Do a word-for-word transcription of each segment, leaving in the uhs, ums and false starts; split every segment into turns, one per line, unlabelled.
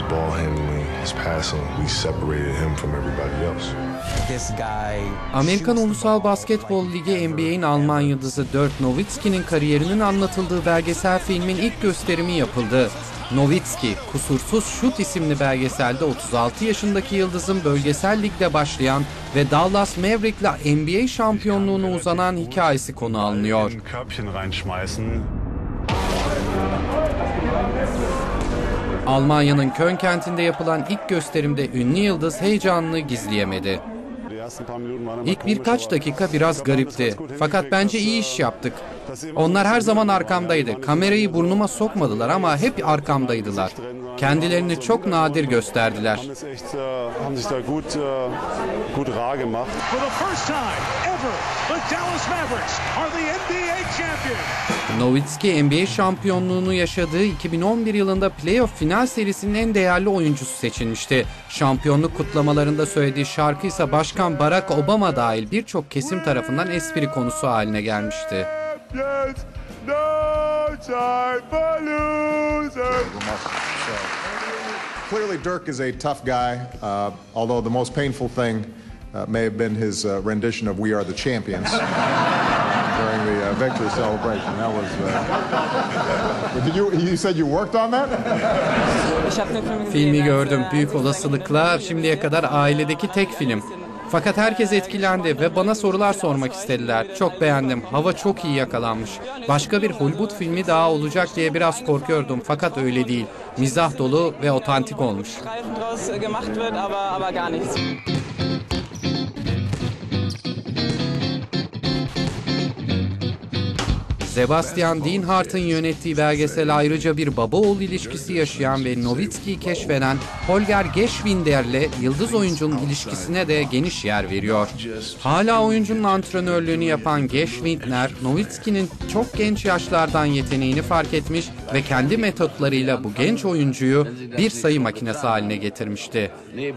ball handling, his passing, we separated him from everybody else.
Amerikan Ulusal Basketbol Ligi N B A'in Alman yıldızı Dirk Nowitzki'nin kariyerinin anlatıldığı belgesel filmin ilk gösterimi yapıldı. Nowitzki, Kusursuz Şut isimli belgeselde otuz altı yaşındaki yıldızın bölgesel ligde başlayan ve Dallas Maverick'le N B A şampiyonluğuna uzanan hikayesi konu alınıyor. Almanya'nın Köln kentinde yapılan ilk gösterimde ünlü yıldız heyecanını gizleyemedi. İlk birkaç dakika biraz garipti. Fakat bence iyi iş yaptık. Onlar her zaman arkamdaydı. Kamerayı burnuma sokmadılar ama hep arkamdaydılar. Kendilerini çok nadir gösterdiler. Nowitzki N B A şampiyonluğunu yaşadığı iki bin on bir yılında playoff final serisinin en değerli oyuncusu seçilmişti. Şampiyonluk kutlamalarında söylediği şarkı ise Başkan Barack Obama dahil birçok kesim tarafından espri konusu haline gelmişti.
Clearly Dirk is a tough guy, uh, although the most painful thing uh, may have been his uh, rendition of We Are the Champions uh, during the uh, victory celebration. That was... Uh... Did you, you said you worked on that?
Filmi gördüm. Büyük olasılıkla şimdiye kadar ailedeki tek film. Fakat herkes etkilendi ve bana sorular sormak istediler. Çok beğendim. Hava çok iyi yakalanmış. Başka bir Hollywood filmi daha olacak diye biraz korkuyordum. Fakat öyle değil. Mizah dolu ve otantik olmuş. Sebastian Dienhart'ın yönettiği belgesel ayrıca bir baba-oğul ilişkisi yaşayan ve Nowitzki'yi keşfeden Holger Geschwinder'le yıldız oyuncunun ilişkisine de geniş yer veriyor. Hala oyuncunun antrenörlüğünü yapan Geschwinder, Nowitzki'nin çok genç yaşlardan yeteneğini fark etmiş ve kendi metotlarıyla bu genç oyuncuyu bir sayı makinesi haline getirmişti.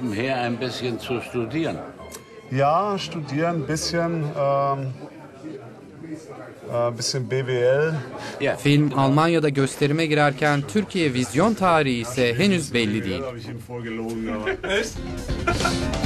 Ja, studieren ein bisschen. Ähm B B L.
Film Almanya'da gösterime girerken Türkiye vizyon tarihi ise henüz belli değil.